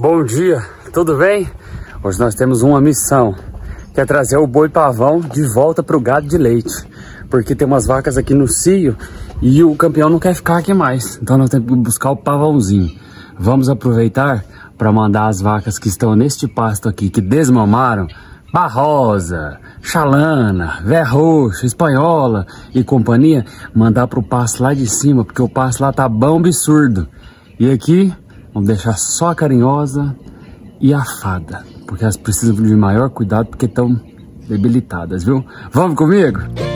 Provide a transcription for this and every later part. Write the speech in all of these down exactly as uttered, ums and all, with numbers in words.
Bom dia, tudo bem? Hoje nós temos uma missão, que é trazer o boi pavão de volta para o gado de leite. Porque tem umas vacas aqui no cio e o campeão não quer ficar aqui mais. Então nós temos que buscar o pavãozinho. Vamos aproveitar para mandar as vacas que estão neste pasto aqui, que desmamaram, Barrosa, Chalana, Vé Roxa, Espanhola e companhia, mandar para o pasto lá de cima, porque o pasto lá tá bom absurdo. E aqui, vamos deixar só a Carinhosa e a Fada, porque elas precisam de maior cuidado, porque estão debilitadas, viu? Vamos comigo?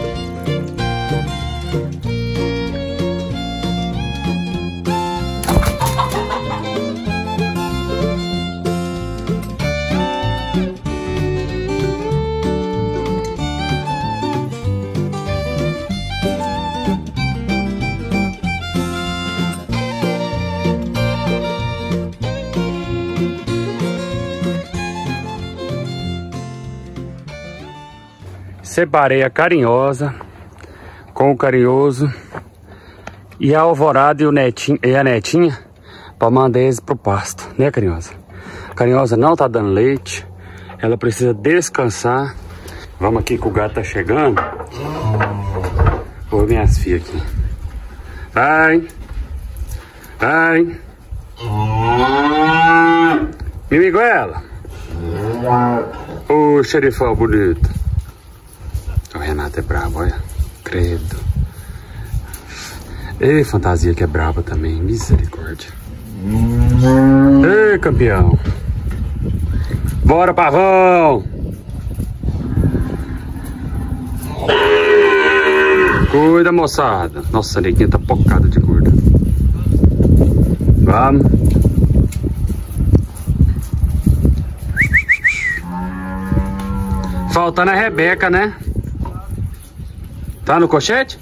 Separei a Carinhosa com o Carinhoso e a Alvorada e, o netinho, e a Netinha para mandar eles pro pasto, né, Carinhosa? A Carinhosa não tá dando leite, ela precisa descansar. Vamos aqui que o gato tá chegando. Vou ver minhas filhas aqui. Vai, vai. Mimiguela. Ô, xerifão bonito. O Renato é brabo, olha. Credo. Ei, Fantasia que é braba também. Misericórdia. Ei, campeão. Bora, pavão. Cuida, moçada. Nossa, a neguinha tá pocada de gorda. Vamos. Faltando a Rebeca, né? Tá no cochete?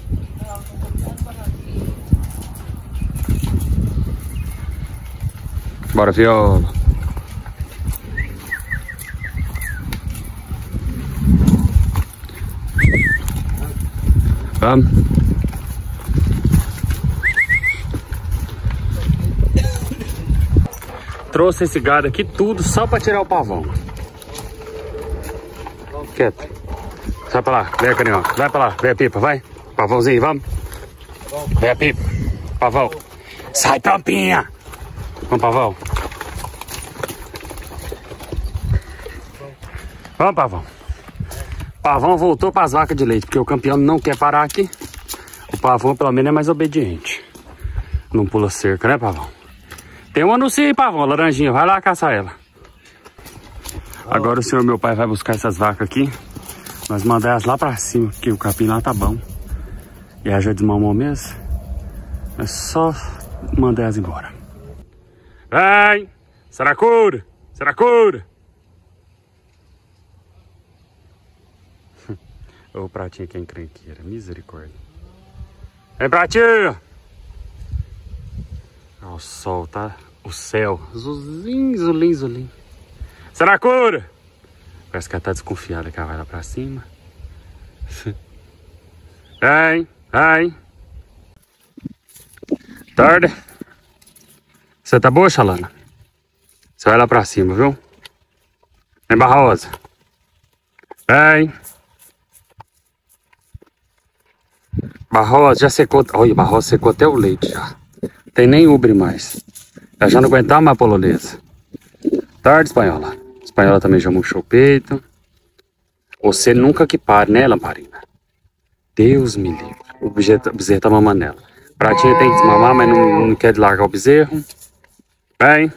Bora, Viola. Vamos. Trouxe esse gado aqui tudo só pra tirar o pavão. Quieto. Sai pra lá, vem a Carinhosa, vai pra lá, vem a Pipa, vai. Pavãozinho, vamos. Vem a Pipa, pavão. Sai, tampinha. Vamos, pavão. Vamos, pavão. Pavão voltou pras vacas de leite, porque o campeão não quer parar aqui. O pavão, pelo menos, é mais obediente. Não pula cerca, né, pavão? Tem uma no cio, pavão, laranjinha, vai lá caçar ela. Agora o senhor, meu pai, vai buscar essas vacas aqui. Nós mandamos elas lá pra cima, porque o capim lá tá bom. E ela já desmamou mesmo. É só mandar elas embora. Vem! Saracura! Saracura! Ô, pratinho que é encrenqueira. Misericórdia. Vem, pratinho! Ó, o sol, tá? O céu. Zulim, zulim, zulim. Saracura! Parece que ela tá desconfiada que ela vai lá pra cima. Vem, vem. Tarde. Você tá boa, Chalana? Você vai lá pra cima, viu? Vem, Barrosa. Vem. Barrosa já secou. Olha, Barrosa secou até o leite já. Tem nem ubre mais. Ela já não aguentava mais a polonesa. Tarde, Espanhola. Espanhola também já murchou o peito. Você nunca que pare, né, Lamparina? Deus me livre. O bezerro, o bezerro tá mamando nela. Pratinha tem que desmamar, mas não, não quer largar o bezerro. Vem.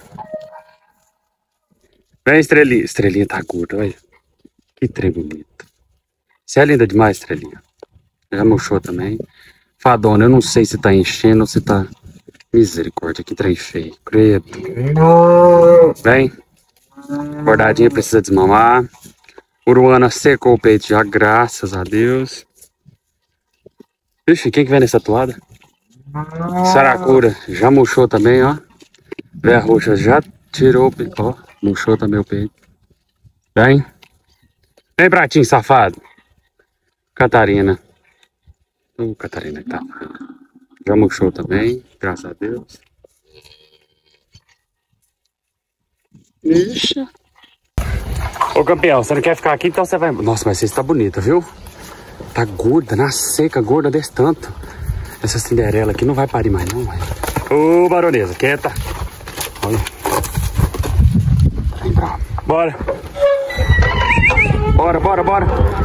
Vem, Estrelinha. Estrelinha tá gorda, olha. Que trem bonito. Você é linda demais, Estrelinha. Já murchou também. Fadona, eu não sei se tá enchendo ou se tá... Misericórdia, que trem feio. Credo. Vem. Bordadinha precisa desmamar. Uruana secou o peito já, graças a Deus. Ixi, quem que vem nessa toada? Saracura já murchou também, ó. Vé Roxa já tirou o peito, ó. Murchou também o peito. Vem. Vem, pratinho safado. Catarina. Ô, Catarina que tá. Já murchou também, graças a Deus. Ixi. Ô campeão, você não quer ficar aqui, então você vai... Nossa, mas você está bonita, viu? Tá gorda, na seca, gorda desse tanto. Essa Cinderela aqui não vai parir mais não, mãe. Ô baronesa, quieta. Olha. Vem pra... Bora. Bora, bora, bora.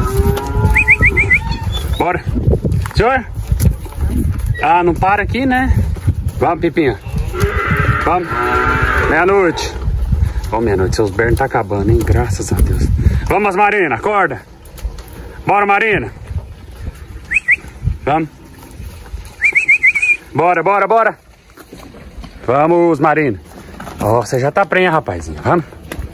Bora. Senhor? Ah, não para aqui, né? Vamos, Pipinha. Vamos. Meia-noite. Ó, meia-noite, seus bernos tá acabando, hein? Graças a Deus. Vamos, Marina, acorda. Bora, Marina. Vamos. Bora, bora, bora. Vamos, Marina. Ó, você já tá prenha, rapazinho. Vamos.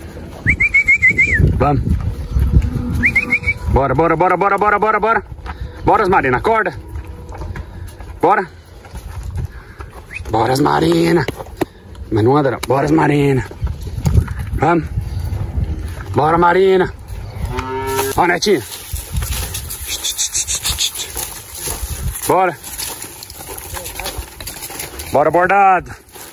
Vamos. Bora, bora, bora, bora, bora, bora, bora. Bora, Marina, acorda. Bora. Bora, Marina. Mas não anda não. Bora, Marina. Vamos. Bora, Marina. Ó, Netinha. Bora. Bora, bordado.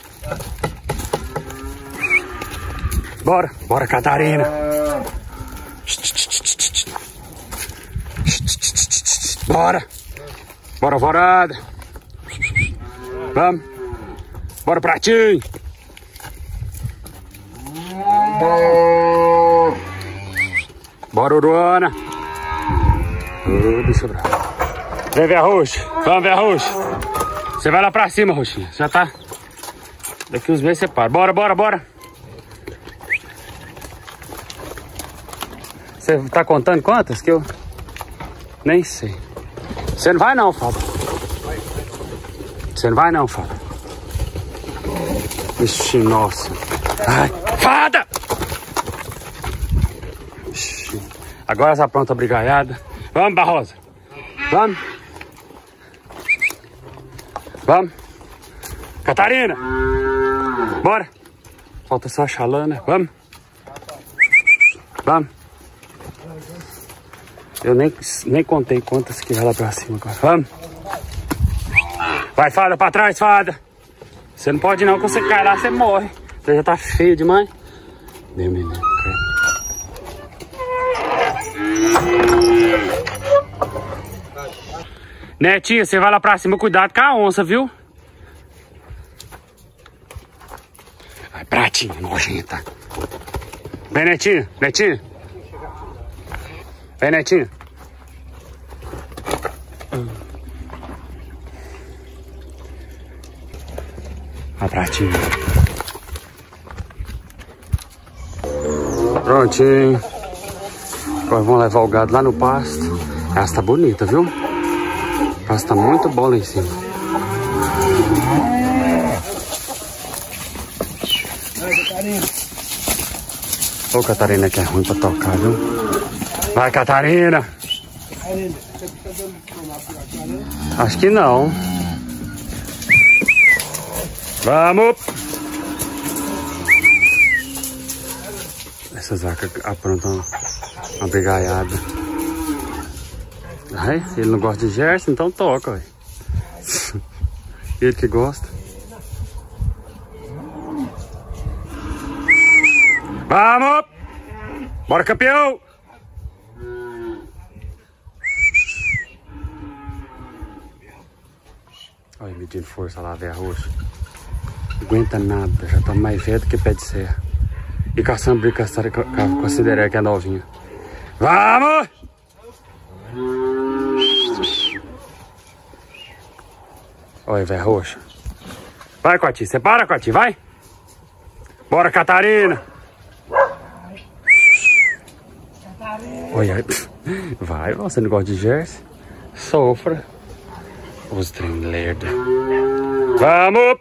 Bora. Bora, Catarina. Bora. Bora, vorada. Vamos. Bora, pratinho. Bora, Uruana. Ô, bicho bravo. Vem, Véia Roxa. Vamos, Véia Roxa. Você vai lá pra cima, Roxinha. Já tá. Daqui uns meses você para. Bora, bora, bora. Você tá contando quantas? Que eu nem sei. Você não vai não, Fábio. Você não vai não, Fábio. Ixi, nossa. Ai, fada! Ixi. Agora já pronta a brigaiada. Vamos, Barrosa. Vamos. Vamos. Catarina. Bora. Falta só a Xalana. Vamos. Vamos. Eu nem, nem contei quantas que vai lá pra cima agora. Vamos. Vai, fada, pra trás, fada. Você não pode não, que você cai lá, você morre. Você já tá feio demais. Meu menino. Netinha, você vai lá pra cima, cuidado com a onça, viu? Vai, pratinha, nojenta. Vem, Netinha, Netinha. Vem, Netinha. A pratinha. Prontinho. Agora vamos levar o gado lá no pasto. Essa tá bonita, viu? O pasto tá muito bom lá em cima. Ô, Catarina, que é ruim pra tocar, viu? Vai, Catarina. Acho que não. Vamos! Essas vacas aprontam uma brigaiada. Ai, ele não gosta de Gerson, então toca, ué. Ele que gosta. Vamos! Bora, campeão! Olha, medindo força lá, Véia Roxa. Não aguenta nada, já tá mais velho do que pé de serra. E caçando briga com, com, com a Cinderela, que é novinha. Vamos! Olha, Véia Roxa. Vai, Coati, você para, Coati, vai! Bora, Catarina! Olha, vai, você não gosta de Jersey? Sofra. Os trem lerda. Vamos!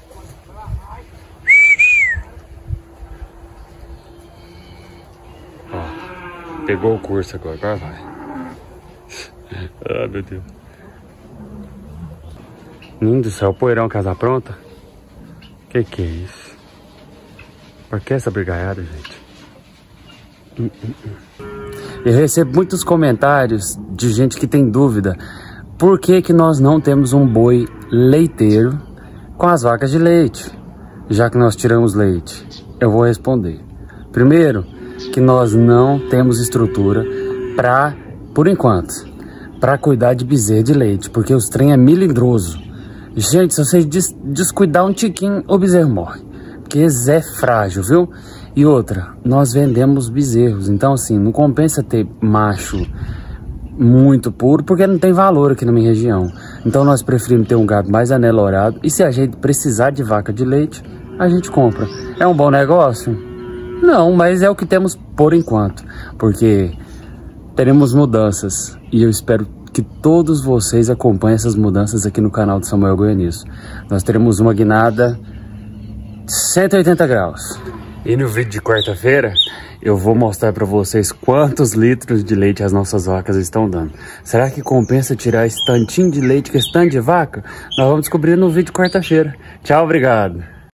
Ó, pegou o curso agora, agora vai. Ah, meu Deus. Menino do céu, poeirão, casa pronta? Que que é isso? Por que essa brigaiada, gente? Hum, hum, hum. Eu recebo muitos comentários de gente que tem dúvida. Por que que nós não temos um boi leiteiro com as vacas de leite? Já que nós tiramos leite, eu vou responder. Primeiro, que nós não temos estrutura para, por enquanto, para cuidar de bezerro de leite, porque os trem é melindroso. Gente, se você des descuidar um tiquinho, o bezerro morre, porque esse é frágil, viu? E outra, nós vendemos bezerros, então assim, não compensa ter macho muito puro, porque não tem valor aqui na minha região. Então nós preferimos ter um gado mais anelorado, e se a gente precisar de vaca de leite, a gente compra. É um bom negócio? Não, mas é o que temos por enquanto, porque teremos mudanças, e eu espero que todos vocês acompanhem essas mudanças aqui no canal do Samuel Goianizo. Nós teremos uma guinada cento e oitenta graus. E no vídeo de quarta-feira, eu vou mostrar para vocês quantos litros de leite as nossas vacas estão dando. Será que compensa tirar esse tantinho de leite, que esse tanto de vaca? Nós vamos descobrir no vídeo de quarta-feira. Tchau, obrigado.